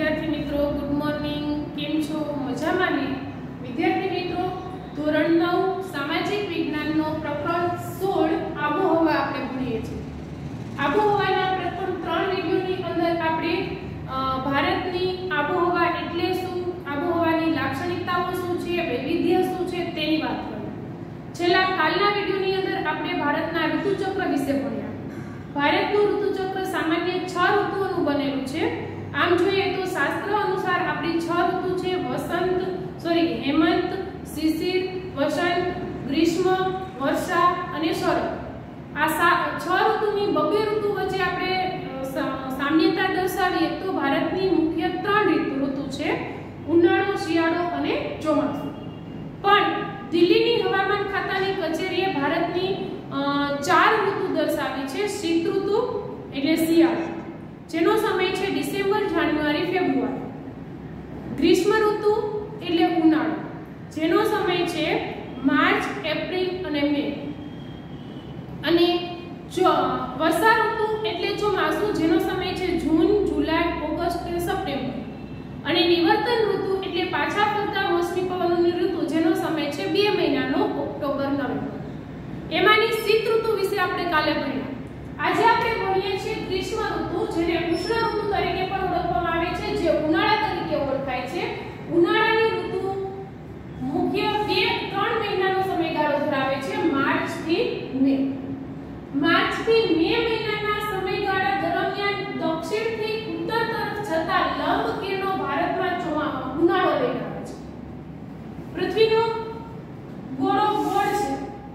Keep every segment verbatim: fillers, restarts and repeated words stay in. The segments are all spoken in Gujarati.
विद्यार्थी मित्रों गुड मॉर्निंग केम छो मजामां ने। विद्यार्थी मित्रों धोरण नौ सामाजिक विज्ञान नो प्रकरण सोળ आबोहवा आपणे भणीए छीए। आबोहवाना प्रथम त्रण विडियोनी अंदर आपणे भारतनी आबोहवा एटले शुं, आबोहवानी लाक्षणिकताओ शुं छे, वैविध्य शुं छे तेनी वात करी। छेल्ला कालना विडियोनी अंदर आपणे भारतना ऋतुचक्र विषे भण्या। भारतनुं ऋतुचक्र सामान्य छ ऋतुओनुं बनेલું છે। आम જોઈએ तो शास्त्र अनुसार आपणी छ ऋतु छे वसंत सॉरी हेमंत, शिशिर, वसंत, ग्रीष्म, वर्षा અને શરદ। આ छ ઋતુની બબે ઋતુ વચ્ચે આપણે સામ્યતા દર્શાવીએ તો ભારતની મુખ્ય ત્રણ ઋતુ છે ઉનાળો, શિયાળો અને ચોમાસું। પણ દિલ્હીની હવામાન ખાતાની કચેરીએ ભારતની ચાર ઋતુ દર્શાવી છે। શીત ઋતુ એટલે શિયાળો જેનો સમય છે ડિસેમ્બર, જાન્યુઆરી, ફેબ્રુઆરી। ગ્રીષ્મ ઋતુ એટલે ઉનાળો જેનો સમય છે માર્ચ, એપ્રિલ અને મે। અને વર્ષા ઋતુ એટલે ચોમાસું જેનો સમય છે જૂન, જુલાઈ, ઓગસ્ટ અને સપ્ટેમ્બર। અને નિવર્તન ઋતુ એટલે પાછા ફરતા મોસમી પવનોની ઋતુ જેનો સમય છે બે મહિનાનો ઓક્ટોબર, નવેમ્બર। એમાંની શીત ઋતુ વિશે આપણે કાલે ભણ્યા। આજે આપણે ભણીએ છીએ ગ્રીષ્મ ઋતુ જેને ઉષ્ણ ઋતુ તરીકે પણ ઓળખવામાં આવે છે, જે ઉનાળા તરીકે ઓળખાય છે। ઉનાળાની ઋતુ મુખ્ય બે ત્રણ મહિનાનો સમયગાળો ધરાવે છે, માર્ચ થી મે। માર્ચ થી મે મહિનાના સમયગાળા દરમિયાન દક્ષિણથી ઉત્તર તરફ જતા લંબ કિરણો ભારતમાં ઉનાળો લઈને આવે છે। પૃથ્વીનો ગોળો ગોળ છે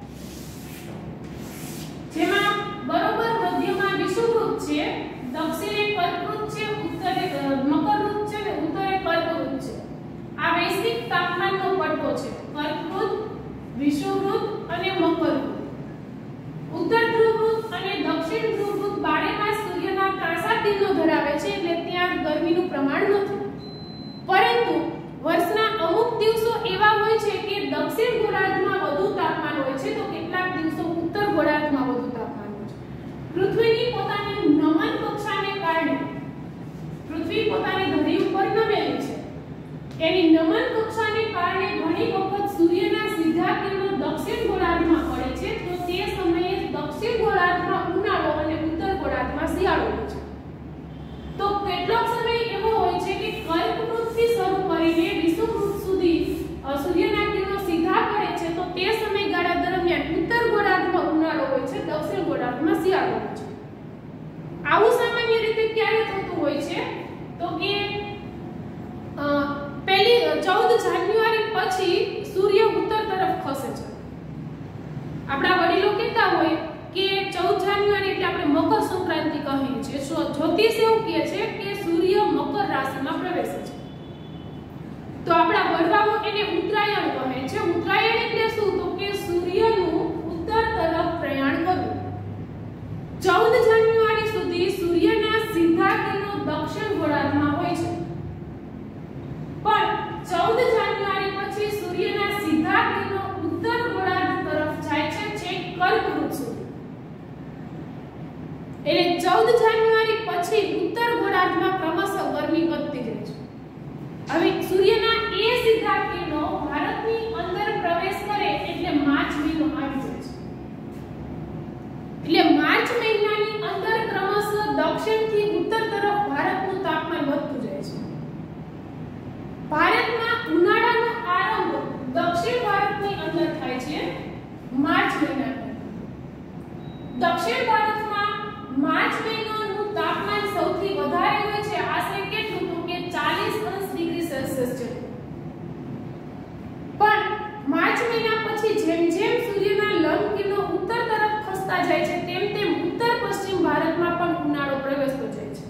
જેમાં બરોબર મધ્યમાં વિષુવવૃત્ત છે, દક્ષિણે કર્કવૃત્ત છે, ઉત્તરે મકરવૃત્ત છે અને ઉત્તરે કર્કવૃત્ત છે। આ વૈશ્વિક તાપમાનનો પટ્ટો છે, કર્કવૃત્ત, વિષુવવૃત્ત અને મકરવૃત્ત। ઉત્તર ધ્રુવવૃત્ત અને દક્ષિણ ધ્રુવવૃત્ત બારે માસ સૂર્યના ત્રાંસા કિરણો ધરાવે છે એટલે ત્યાં ગરમીનું પ્રમાણ નથી। પરંતુ વર્ષના અમુક દિવસો એવા હોય છે કે દક્ષિણ ગોળાર્ધમાં વધુ તાપમાન હોય છે તો કેટલાક દિવસો ઉત્તર ગોળાર્ધમાં વધુ તાપમાન હોય છે। પૃથ્વીની પોતાની નમન કક્ષાને કારણે પૃથ્વી પોતાની ધરી ઉપર નમેલી છે। એની નમન કક્ષાને કારણે ઘણી વખત સૂર્યના સીધા કિરણો દક્ષિણ ગોળાર્ધમાં પડે છે તો તે સમયે દક્ષિણ ગોળાર્ધમાં ઉનાળો અને ઉત્તર ગોળાર્ધમાં શિયાળો હોય છે। તો કેટલોક સમય એવો હોય છે કે કર્કવૃત્તથી શરૂ કરીને વિષુવવૃત્ત સુધી સૂર્યના કિરણો સીધા પડે છે તો તે સમયગાળા દરમિયાન ઉત્તર ગોળાર્ધમાં ઉનાળો હોય છે, દક્ષિણ ગોળાર્ધમાં શિયાળો હોય છે। આવું સામાન્ય રીતે ક્યારે થતું હોય છે તો કે પહેલી ચૌદ જાન્યુઆરી પછી સૂર્ય ઉત્તર તરફ ખસે છે। આપણા વડીલો કહેતા હોય કે ચૌદ જાન્યુઆરી એટલે આપણે મકર સંક્રાંતિ કહીએ છીએ। જ્યોતિષ એવું કહે છે કે સૂર્ય મકર રાશિમાં પ્રવેશે છે તો આપણા વડવાઓ એને ઉત્તરાયણ કહે છે। ઉત્તરાયણ એટલે શું તો કે સૂર્યનું ઉત્તર તરફ પ્રયાણ કરવું। ચૌદ જાન્યુઆરી સુધી સૂર્યના સીધા કિરણો દક્ષિણ ગોળાર્ધમાં હોય છે પણ ચૌદ જાન્યુઆરી પછી સૂર્યના સીધા કિરણો ઉત્તર ગોળાર્ધ તરફ જાય છે છેક કર્કવૃત્ત સુધી। એટલે ચૌદ જાન્યુઆરી પછી ઉત્તર ગોળાર્ધમાં ક્રમશઃ ગરમી વધતી જાય છે। હવે સૂર્યના એ સીધા કિરણો ભારતની અંદર પ્રવેશ કરે એટલે માર્ચ મહિનો આવી જાય છે। એટલે માર્ચ મહિનાની અંદર ક્રમશઃ દક્ષિણથી ઉત્તર તરફ ભારતનું તાપમાન વધતું જાય છે। ભારતમાં ઉનાળાનો આરંભ દક્ષિણ ભારતની અંદર થાય છે માર્ચ મહિનામાં। દક્ષિણ ભારતમાં માર્ચ મહિનાનું તાપમાન સૌથી વધારે હોય છે, આશરે કેટલું તો કે ચાલીસ ડિગ્રી સેલ્સિયસ જેટલું। પણ માર્ચ મહિના પછી જેમ જેમ સૂર્યના લંબ કિરણો ઉત્તર તરફ ખસતા જાય છે તેમ તેમ ઉત્તર પશ્ચિમ ભારતમાં પણ ઉનાળો પ્રવેશતો જાય છે।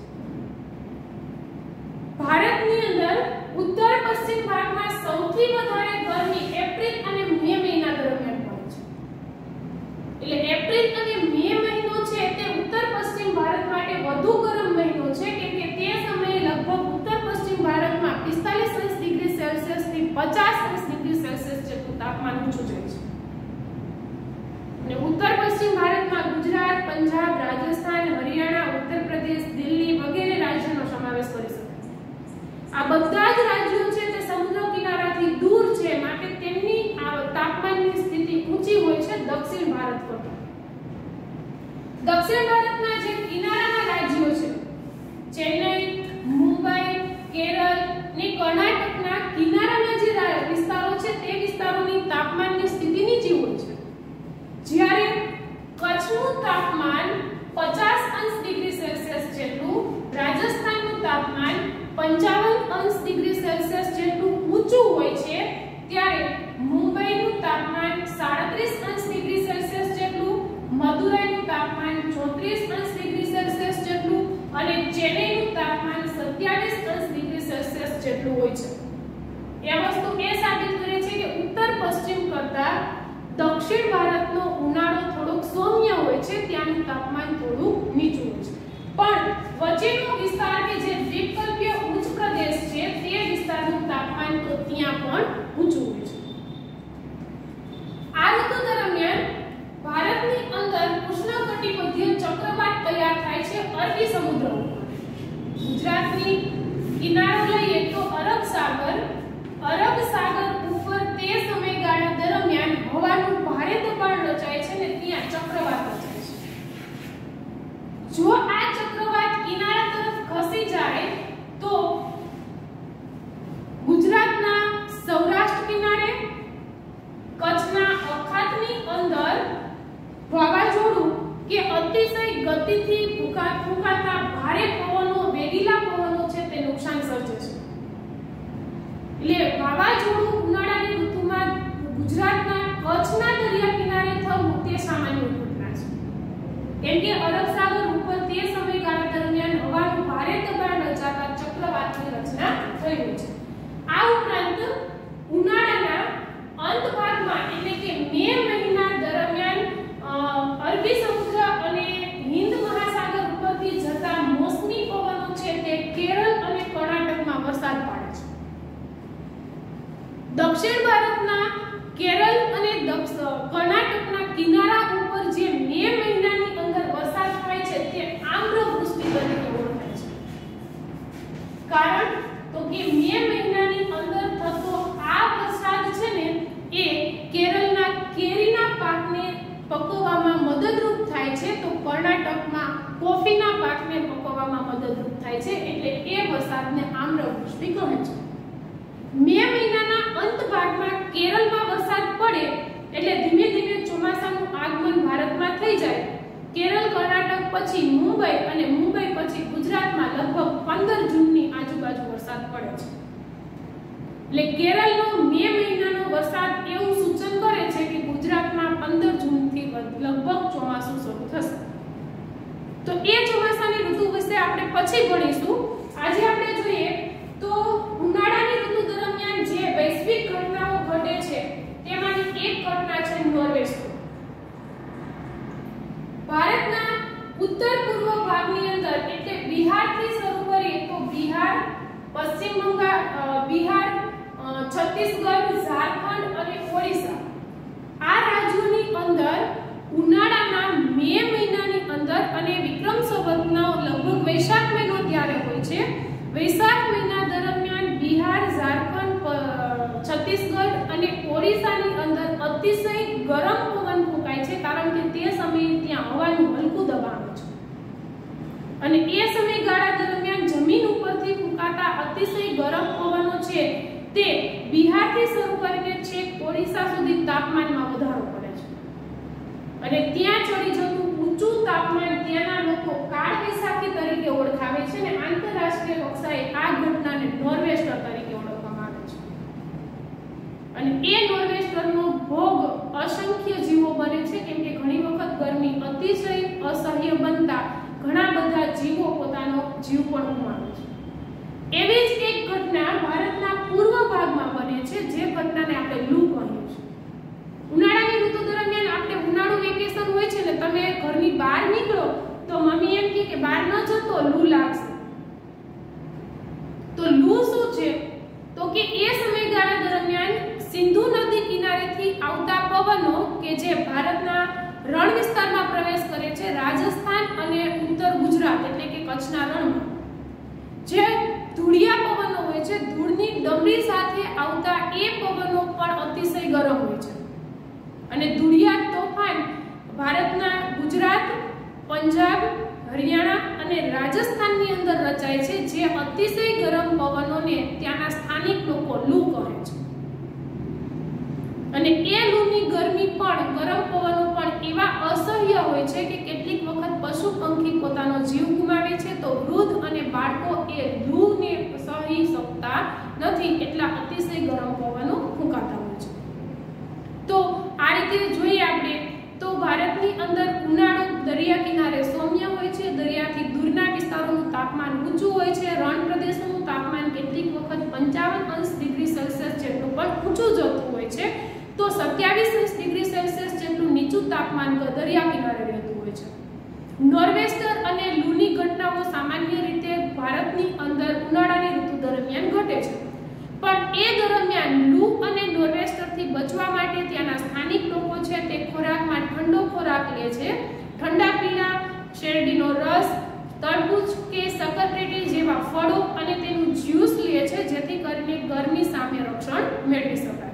ભારતની અંદર ઉત્તર પશ્ચિમ ભાગમાં સૌથી વધારે ગરમી એપ્રિલ અને મે મહિના દરમિયાન પડે છે। એટલે એપ્રિલ અને મે મહિનો છે તે ઉત્તર પશ્ચિમ ભારત માટે વધુ ગરમ મહિનો છે કેમ કે તે સમયે લગભગ ઉત્તર પશ્ચિમ ભારતમાં પિસ્તાલીસ ડિગ્રી સેલ્સિયસ થી પચાસ ડિગ્રી સેલ્સિયસ જેટલું તાપમાન ઊંચું જાય છે। અને ઉત્તર પશ્ચિમ ભારતમાં ગુજરાત, પંજાબ, રાજસ્થાન, હરિયાણા, ઉત્તર પ્રદેશ, દિલ્હી વગેરે રાજ્યોનો સમાવેશ કરી શકાય છે। દક્ષિણ ભારતના જે કિનારાના રાજ્યો છે ચેન્નઈ, મુંબઈ, કેરળ ને કર્ણાટકના કિનારાના જે વિસ્તારો છે તે વિસ્તારોની તાપમાનની સ્થિતિ નીચી હોય છે. જ્યારે કચ્છનું તાપમાન પચાસ અંશ ડિગ્રી સેલ્સિયસ જેટલું, રાજસ્થાનનું તાપમાન પંચાવન અંશ ડિગ્રી સેલ્સિયસ જેટલું ઊંચું હોય છે, ત્યારે મુંબઈનું તાપમાન સાડત્રીસ અંશ ડિગ્રી સેલ્સિયસ જેટલું, મદુરાઈનું તાપમાન ચોત્રીસ અંશ ડિગ્રી સેલ્સિયસ જેટલું અને ચેન્નઈનું તાપમાન સત્યાવીસ અંશ ડિગ્રી સેલ્સિયસ જેટલું હોય છે. એ વસ્તુ એ સાબિત કરે છે કે ઉત્તર પશ્ચિમ કરતા દક્ષિણ ભારતનો ઉનાળો થોડોક સૌમ્ય હોય છે, ત્યાંનું તાપમાન થોડું નીચું હોય છે. પણ વચ્ચેનો વિસ્તાર કે જે દ્વીપકલ્પીય ઉચ્ચ પ્રદેશ છે તે વિસ્તારનું તાપમાન તો ત્યાં પણ ઊંચું હોય છે. આ ઋતુ દરમિયાન ભારતની અંદર ઉષ્ણકટિબંધીય ચક્રવાત તૈયાર થાય છે અરબી સમુદ્ર ઉપર. ગુજરાતની કિનારો લઈએ તો અરબ સાગર, અરબ સાગર ઉપર તે સમયગાળા દરમિયાન હવાનું ભારે દબાણ રચાય છે અને ત્યાં ચક્રવાત રચાય છે. જો આ ચક્રવાત કિનારા તરફ ખસી જાય તો ગુજરાતના સૌરાષ્ટ્ર કિનારે, કચ્છના અખાતની અંદર વાવાઝોડું કે અતિશય ગતિથી ફૂંકાતા ભારે પવનો, વેગીલા પવનો છે તે નુકસાન સર્જે છે. એટલે વાવાઝોડું ઉનાળાની ઋતુમાં ગુજરાતના કચ્છના દરિયા કિનારે થવું તે સામાન્ય ઘટના છે. કેમ કે અરબ સાગર ઉપર તે સમયગાળા દરમિયાન હવાનું ભારે દબાણ રચાતા ચક્રવાતની રચના થઈ હોય છે. આ ઉપરાંત ઉનાળાના અંત ભાગમાં એટલે કે મે મહિના દરમિયાન અરબી સમુદ્ર અને હિન્દ મહાસાગર ઉપરથી જતા મોસમી પવનો છે તે કેરળ અને કર્ણાટકમાં વરસાદ પાડે છે. દક્ષિણ ભારતના કેરળ અને કર્ણાટકના કિનારા ઉપર જે મે મહિનાની અંદર વરસાદ થાય છે તે આમ્રવૃષ્ટિ તરીકે ઓળખાય છે. કારણ તો કે મે મહિનાની અંદર થતો આ વરસાદ છે ને એ કેરળના કેરીના પાકને પકવવામાં મદદરૂપ થાય છે, તો કર્ણાટકમાં કોફીના પાકને પકવવામાં મદદરૂપ થાય છે. એટલે એ વરસાદને આમ્રવૃષ્ટિ કહે છે. મે મહિનાના અંત ભાગમાં કેરળમાં વરસાદ પડે એટલે ધીમે ધીમે ચોમાસાનું આગમન ભારતમાં થઈ જાય. કેરળ, કર્ણાટક પછી મુંબઈ અને મુંબઈ પછી ગુજરાતમાં લગભગ પંદર જૂનની આજુબાજુ વરસાદ પડે છે. એટલે કેરળનો મે મહિનાનો વરસાદ એવું સૂચન કરે છે કે ગુજરાતમાં પંદર જૂનથી લગભગ ચોમાસું શરૂ થશે. તો એ ચોમાસાની ઋતુ વિશે આપણે પછી ભણીશું. આજે આપણે જોઈએ તો ઉનાળાની ઋતુ દરમિયાન જે વૈશ્વિક ઘટનાઓ ઘટે છે તેમાંની એક ઘટના છે નોર્વેસ્ટર. ભારતના ઉત્તર પૂર્વ ભાગની અંદર એટલે બિહારથી શરૂ કરીએ તો બિહાર, પશ્ચિમ બંગાળ, બિહાર, છત્તીસગઢ, ઝારખંડ અને ઓડિશા આ રાજ્યોની અંદર ઉનાળાના મે મહિનાની અંદર અને વિક્રમ સંવતનો લગભગ વૈશાખ મહિનો ત્યારે હોય છે. વૈશાખ મહિના દરમિયાન બિહાર, ઝારખંડ, છત્તીસગઢ અને ઓડિશાની અંદર અતિશય ગરમ પવન ફૂંકાય છે, કારણ કે તે સમયે ત્યાં હવાનું હલકું દબાણ હોય છે. અને એ સમયગાળા દરમિયાન જમીન ઉપરથી ફૂંકાતા અતિશય ગરમ પવનો છે તે બિહારથી શરૂ કરીને છેક ઓડિશા સુધી તાપમાનમાં વધારો કરે છે. અને ત્યાં ચડી જતું ઊંચું તાપમાન ત્યાંના લોકો કાળ વૈશાખી તરીકે ઓળખાવે છે અને આંતરરાષ્ટ્રીય કક્ષાએ આ ઘટનાને નોર્વેસ્ટર તરીકે ઓળખવામાં આવે છે. અને એ નોર્વેસ્ટરનો ભોગ અસંખ્ય જીવો બને છે, કેમ કે ઘણી વખત ગરમી અતિશય અસહ્ય બનતા ઘણા બધા જીવો પોતાનો જીવ પણ ગુમાવે છે. એવી જ એક ઘટના ભારતના પૂર્વ ભાગમાં બને છે, જે ઘટનાને આપણે લૂ કહીએ છીએ. ઉનાળાની ઋતુ દરમિયાન આપણે ઉનાળુ વેકેશન હોય છે ને તમે ઘરની બહાર નીકળો તો મમ્મી એમ કહે કે બહાર ન જતો લૂ લાગશે. તો લૂ શું છે? તો કે એ સમયગાળા દરમિયાન સિંધુ નદી કિનારેથી આવતા પવનો કે જે ભારતના રણ વિસ્તારમાં પ્રવેશ કરે છે, રાજસ્થાન અને ઉત્તર ગુજરાત એટલે કે કચ્છના રણમાં જે ધૂળિયા પવનો હોય છે, ધૂળની ડમરી સાથે આવતા એ પવનો પણ અતિશય ગરમ હોય છે. અને ધૂળિયા તોફાન ભારતના ગુજરાત, પંજાબ, હરિયાણા અને રાજસ્થાનની અંદર રચાય છે, જે અતિશય ગરમ પવનોને ત્યાંના સ્થાનિક લોકો લૂ કહે છે. અને એ લૂની ગરમી પણ, ગરમ પવનો પણ એવા અસહ્ય હોય છે કે કેટલીક વખત પશુ પંખી પોતાનો જીવ ગુમાવે છે, તો વૃદ્ધ અને બાળકો એ લૂને સહી શકતા નથી, એટલા અતિશય ગરમ પવનો ફૂંકાતા હોય છે. તો આ રીતે જોઈએ આપણે તો ભારતની અંદર ઉનાળો દરિયા કિનારે સૌમ્ય હોય છે, દરિયાથી દૂરના વિસ્તારોનું તાપમાન ઊંચું હોય છે, રણ પ્રદેશોનું તાપમાન કેટલીક વખત પંચાવન અંશ ડિગ્રી સેલ્સિયસ જેટલું પણ ઊંચું જતું હોય છે, તો સત્યાવીસ અંશ ડિગ્રી સેલ્સિયસ જેટલું નીચું તાપમાન દરિયા કિનારે રહેતું હોય છે. નોર્વેસ્ટર અને લૂની ઘટનાઓ સામાન્ય રીતે ભારતની અંદર ઉનાળાની ઋતુ દરમિયાન ઘટે છે, પણ એ દરમિયાન લૂ અને નોર્વેસ્ટરથી બચવા માટે ત્યાંના સ્થાનિક લોકો છે તે ખોરાકમાં ઠંડો ખોરાક લે છે. ઠંડા પીણા, શેરડીનો રસ, તરબૂચ કે શકરટેટી જેવા ફળો અને તેનું જ્યુસ લે છે, જેથી કરીને ગરમી સામે રક્ષણ મેળવી શકાય.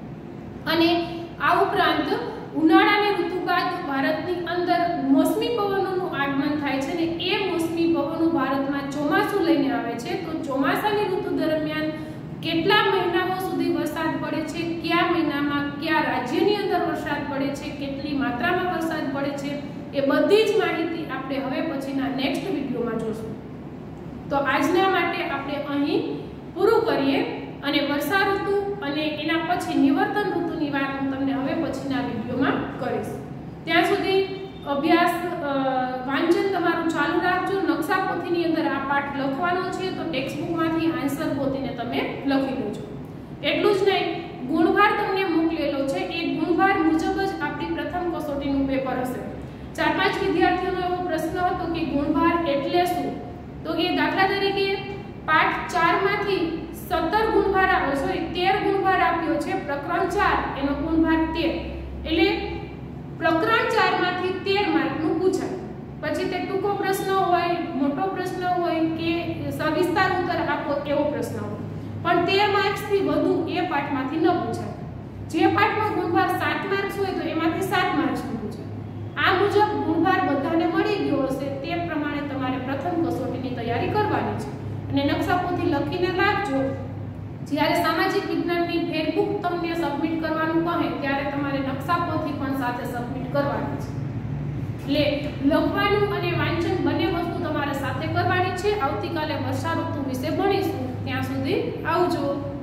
અને આ ઉપરાંત ઉનાળાની ઋતુ બાદ ભારતની અંદર મોસમી પવનોનું આગમન થાય છે, અને એ મોસમી પવનો ભારતમાં ચોમાસું લઈને આવે છે. તો ચોમાસાની ઋતુ દરમિયાન કેટલા મહિનાઓ સુધી વરસાદ પડે છે, કયા મહિનામાં કયા રાજ્યની અંદર વરસાદ પડે છે, કેટલી માત્રામાં વરસાદ પડે છે, એ બધી જ માહિતી આપણે હવે પછીના નેક્સ્ટ વિડીયોમાં જોશું. તો આજના માટે આપણે અહીં પૂરું કરીએ, અને વર્ષા ઋતુ અને એના પછી નિવર્તન ઋતુની વાત હું તમને હવે પછીના વિડીયોમાં કરીશ. ત્યાં સુધી અભ્યાસ વાંચન તમારું ચાલુ રાખજો. નકશા પોથીની અંદર આ પાઠ લખવાનો છે, તો ટેક્સ્ટ બુકમાંથી આન્સર ગોતીને તમે લખી લેજો. એટલું જ નહીં, ગુણભાર તમને મોકલેલો છે, એ ગુણભાર મુજબ જ આપણી પ્રથમ કસોટીનું પેપર હશે. ચાર પાંચ વિદ્યાર્થીઓનો એવો પ્રશ્ન હતો કે ગુણભાર એટલે શું, તો કે દાખલા તરીકે પાઠ ચાર માંથી સત્તર ગુણભાર આવ્યો, સોરી તેર ગુણભાર આપ્યો છે, પ્રકરણ ચાર એનો ગુણભાર તેર, એટલે પ્રકરણ ચાર માંથી તેર માર્કનું પૂછાય. પછી તે ટૂંકો પ્રશ્ન હોય, મોટો પ્રશ્ન હોય કે સવિસ્તાર ઉત્તર આપો એવો પ્રશ્ન હોય, પણ તેર માર્ક્સથી વધુ એ પાઠમાંથી ન પૂછાય. જે પાઠમાં ગુણભાર સાત માર્ક્સ હોય તો એમાંથી સાત માર્ક્સનું પૂછાય. આ મુજબ ગુણભાર બધાને મળી ગયો હશે, તે પ્રમાણે તમારે પ્રથમ કસોટીની તૈયારી કરવાની છે. અને નકશા પોથી લખીને રાખજો. જ્યારે સામાજિક વિજ્ઞાનની ફેરબુક તમને સબમિટ કરવાનું કહે ત્યારે તમારે નકશા પોથી પણ સાથે સબમિટ કરવાની છે. એટલે લખવાનું અને વાંચન બંને વસ્તુ તમારે સાથે કરવાની છે. આવતીકાલે વર્ષા ઋતુ વિશે ભણીશું. ત્યાં સુધી આવજો.